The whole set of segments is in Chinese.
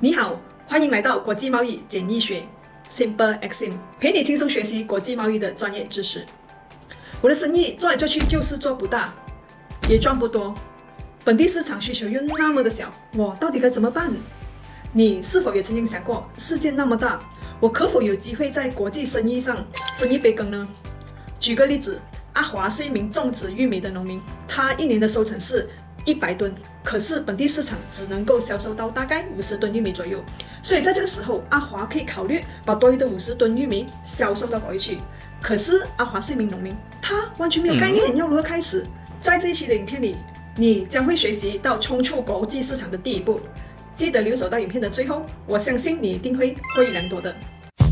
你好，欢迎来到国际贸易简易学 Simple Exim， 陪你轻松学习国际贸易的专业知识。我的生意做来做去就是做不大，也赚不多，本地市场需求又那么的小，我到底该怎么办？你是否也曾经想过，世界那么大，我可否有机会在国际生意上分一杯羹呢？举个例子，阿华是一名种植玉米的农民，他一年的收成是100吨，可是本地市场只能够销售到大概50吨玉米左右，所以在这个时候，阿华可以考虑把多余的50吨玉米销售到国外去。可是阿华是一名农民，他完全没有概念要如何开始。在这一期的影片里，你将会学习到冲出国际市场的第一步。记得留守到影片的最后，我相信你一定会获益良多的。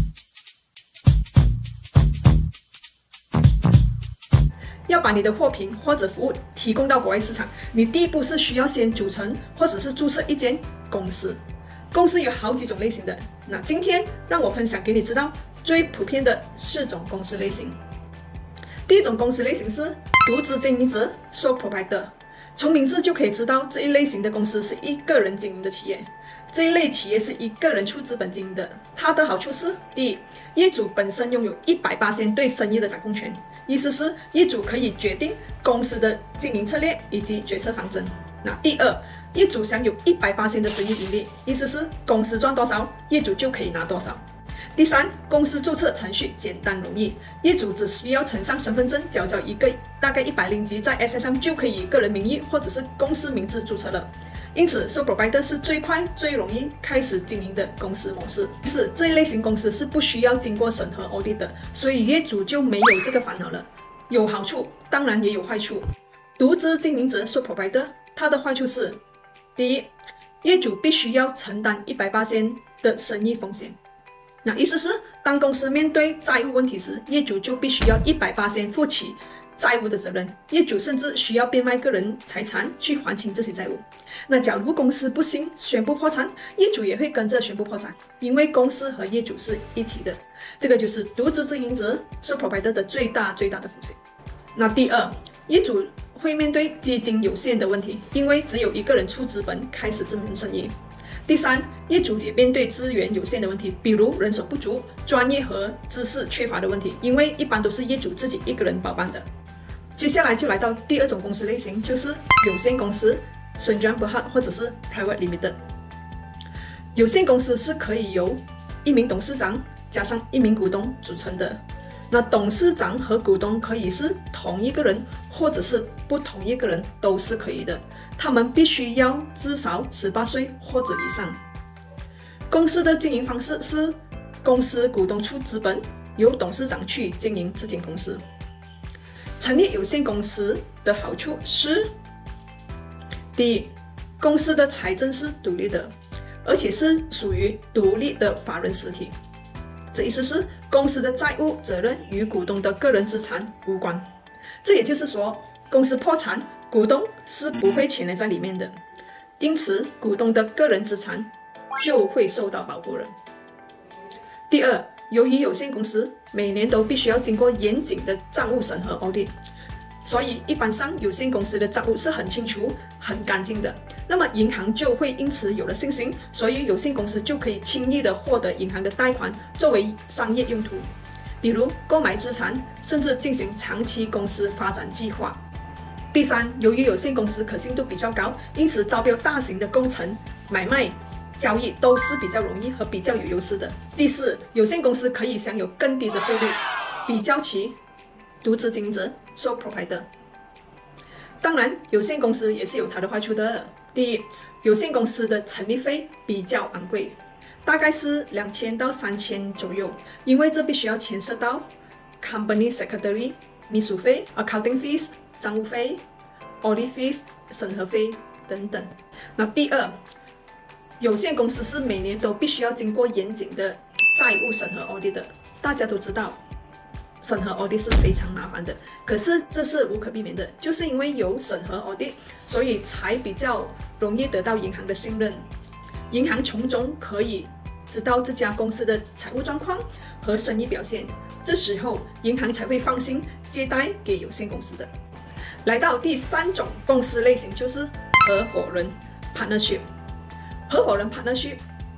要把你的货品或者服务提供到国外市场，你第一步是需要先组成或者是注册一间公司。公司有好几种类型的，那今天让我分享给你知道最普遍的4种公司类型。第一种公司类型是独资经营者 （Sole Proprietor）。从名字就可以知道，这一类型的公司是一个人经营的企业。这一类企业是一个人出资本经营的，它的好处是：第一，业主本身拥有100%对生意的掌控权，意思是业主可以决定公司的经营策略以及决策方针。那第二，业主享有100%的生意盈利，意思是公司赚多少，业主就可以拿多少。第三，公司注册程序简单容易，业主只需要呈上身份证，缴交一个大概100级，在 SSM 就可以以个人名义或者是公司名字注册了。因此 ，Sole Proprietor 是最快、最容易开始经营的公司模式。是这一类型公司是不需要经过审核 audit 的，所以业主就没有这个烦恼了。有好处，当然也有坏处。独资经营者 Sole Proprietor 它的坏处是：第一，业主必须要承担100%的生意风险。那意思是，当公司面对债务问题时，业主就必须要100%负起债务的责任，业主甚至需要变卖个人财产去还清这些债务。那假如公司不幸宣布破产，业主也会跟着宣布破产，因为公司和业主是一体的。这个就是独资经营者 Sole Proprietor 的最大的风险。那第二，业主会面对基金有限的问题，因为只有一个人出资本开始这门生意。第三，业主也面对资源有限的问题，比如人手不足、专业和知识缺乏的问题，因为一般都是业主自己一个人包办的。接下来就来到第二种公司类型，就是有限公司 （Sole Proprietor） 或者是 Private Limited。有限公司是可以由1名董事长加上1名股东组成的。那董事长和股东可以是同一个人，或者是不同一个人都是可以的。他们必须要至少18岁或者以上。公司的经营方式是公司股东出资本，由董事长去经营这间公司。成立有限公司的好处是：第一，公司的财政是独立的，而且是属于独立的法人实体。这意思是，公司的债务责任与股东的个人资产无关。这也就是说，公司破产，股东是不会牵连在里面的，因此股东的个人资产就会受到保护了。第二，由于有限公司每年都必须要经过严谨的账务审核 audit， 所以一般上有限公司的账务是很清楚、很干净的。那么银行就会因此有了信心，所以有限公司就可以轻易的获得银行的贷款作为商业用途，比如购买资产，甚至进行长期公司发展计划。第三，由于有限公司可信度比较高，因此招标大型的工程、买卖、交易都是比较容易和比较有优势的。第四，有限公司可以享有更低的税率，比较起独资经营者 Sole Proprietor。当然，有限公司也是有它的坏处的。第一，有限公司的成立费比较昂贵，大概是2000到3000左右，因为这必须要牵涉到 Company Secretary 秘书费、Accounting Fees 账务费、Audit Fees 审核费等等。那第二，有限公司是每年都必须要经过严谨的债务审核 audit 的。大家都知道，审核 audit 是非常麻烦的，可是这是无可避免的，就是因为有审核 audit， 所以才比较容易得到银行的信任。银行从中可以知道这家公司的财务状况和生意表现，这时候银行才会放心借贷给有限公司的。来到第3种公司类型，就是合伙人 partnership。合伙人 partnership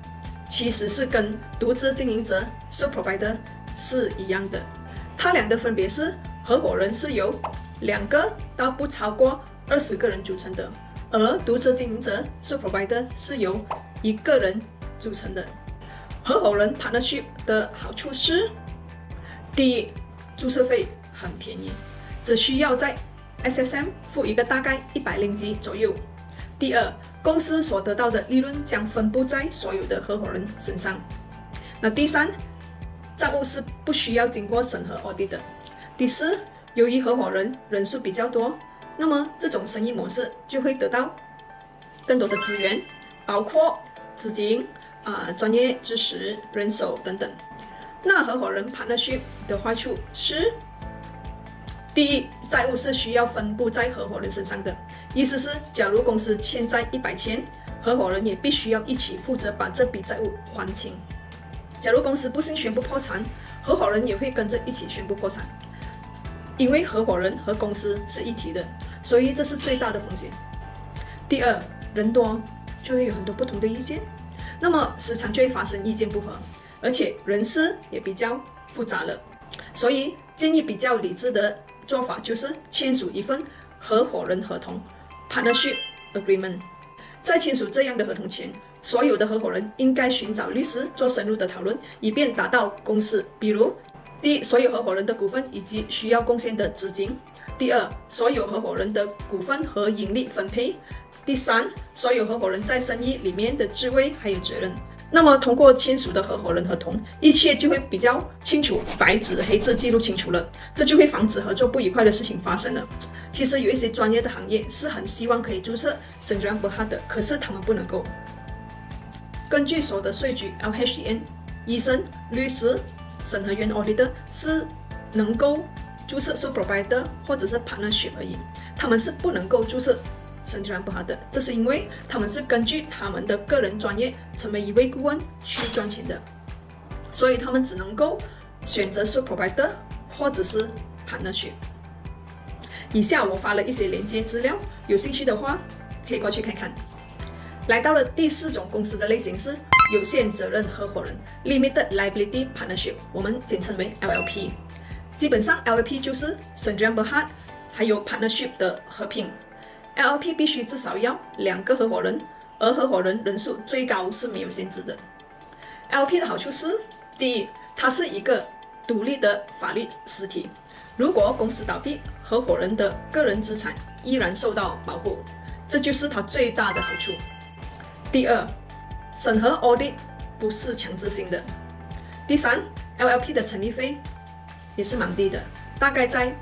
其实是跟独资经营者 sole proprietor 是一样的。它俩的分别是，合伙人是由2个到不超过20个人组成的，而独资经营者 sole proprietor 是由1个人组成的。合伙人 partnership 的好处是：第一，注册费很便宜，只需要在 SSM 付一个大概100几左右。第二，公司所得到的利润将分布在所有的合伙人身上。那第三，账务是不需要经过审核 audit 的。第四，由于合伙人人数比较多，那么这种生意模式就会得到更多的资源，包括资金、专业知识、人手等等。那合伙人 partnership 的坏处是：第一，债务是需要分布在合伙人身上的，意思是，假如公司欠债100千，合伙人也必须要一起负责把这笔债务还清。假如公司不幸宣布破产，合伙人也会跟着一起宣布破产，因为合伙人和公司是一体的，所以这是最大的风险。第二，人多就会有很多不同的意见，那么时常就会发生意见不合，而且人事也比较复杂了，所以建议比较理智的做法就是签署一份合伙人合同 （partnership agreement）。在签署这样的合同前，所有的合伙人应该寻找律师做深入的讨论，以便达到共识。比如，第一，所有合伙人的股份以及需要贡献的资金；第二，所有合伙人的股份和盈利分配；第三，所有合伙人在生意里面的职位还有责任。那么，通过签署的合伙人合同，一切就会比较清楚，白纸黑字记录清楚了，这就会防止合作不愉快的事情发生了。其实有一些专业的行业是很希望可以注册 Sdn Bhd 的，可是他们不能够。根据所得税局 LHDN， 医生、律师、审核员 auditor 是能够注册 sole proprietor 或者是 partnership 而已，他们是不能够注册Sdn Bhd的，这是因为他们是根据他们的个人专业成为一位顾问去赚钱的，所以他们只能够选择 sole proprietor 或者是 partnership。以下我发了一些连接资料，有兴趣的话可以过去看看。来到了第4种公司的类型是有限责任合伙人 （Limited Liability Partnership）， 我们简称为 LLP。基本上 LLP 就是 Sdn Bhd 还有 partnership 的合并。LLP 必须至少要2个合伙人，而合伙人人数最高是没有限制的。LLP 的好处是：第一，它是一个独立的法律实体，如果公司倒闭，合伙人的个人资产依然受到保护，这就是它最大的好处。第二，审核 audit 不是强制性的。第三， LLP 的成立费也是蛮低的，大概在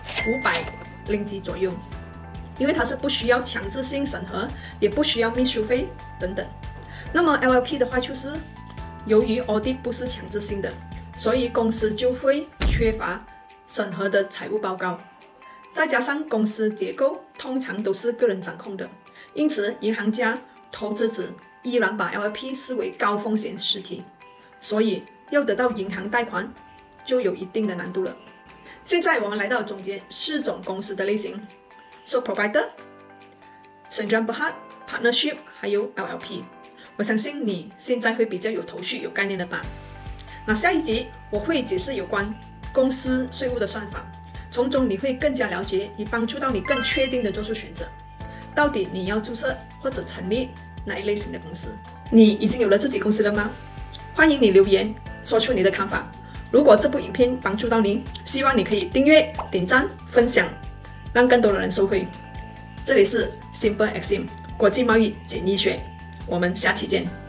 500几左右，因为它是不需要强制性审核，也不需要秘书费等等。那么 LLP 的坏处是，由于 audit 不是强制性的，所以公司就会缺乏审核的财务报告，再加上公司结构通常都是个人掌控的，因此银行家、投资者依然把 LLP 视为高风险实体，所以要得到银行贷款就有一定的难度了。现在我们来到总结4种公司的类型 ：sole proprietor、Sdn Bhd、partnership 还有 LLP。我相信你现在会比较有头绪、有概念了吧？那下一集我会解释有关公司税务的算法，从中你会更加了解，以帮助到你更确定的做出选择。到底你要注册或者成立哪一类型的公司？你已经有了自己公司了吗？欢迎你留言说出你的看法。如果这部影片帮助到你，希望你可以订阅、点赞、分享，让更多的人受惠。这里是 Simple Exim 国际贸易简易学，我们下期见。